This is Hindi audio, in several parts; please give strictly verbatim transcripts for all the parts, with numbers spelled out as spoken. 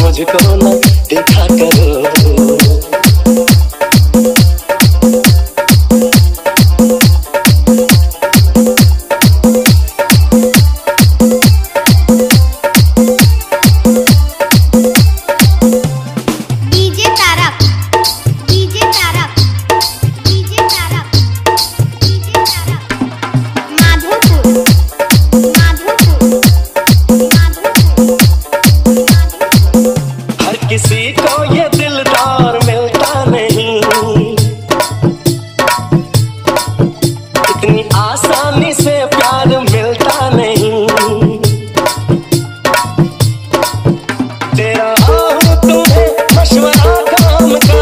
मुझको न देखा करो। DJ Tarak DJ Tarak DJ Tarak DJ Tarak Madhopur Madhopur Madhopur हर किसी को ये दिलदार मिलता नहीं, इतनी आसानी से प्यार मिलता नहीं। तेरा आहूं तुम्हें मशवरा काम का,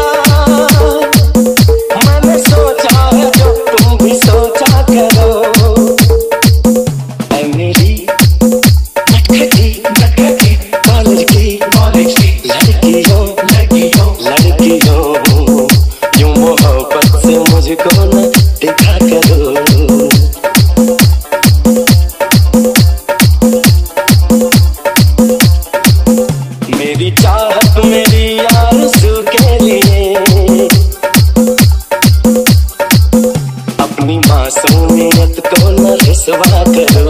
मैंने सोचा है जो तुम भी सोचा करो। ऐ मेरी नटखटी नटखटी कॉलेज की कॉलेज की लड़कियों लड़कियों लड़कियों, यूं मोहब्बत से मुझको न देखा करो। मेरी चाहत मेरी आरज़ू के लिए अपनी मासूमियत को न रुसवा करो।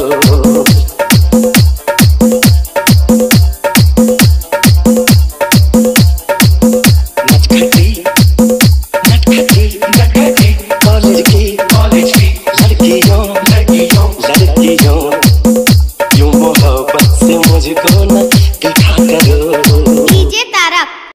नटखटी नटखटी नटखटी कॉलेज की कॉलेज की लड़कियों लड़कियों लड़कियों, यूं मोहब्बत से मुझको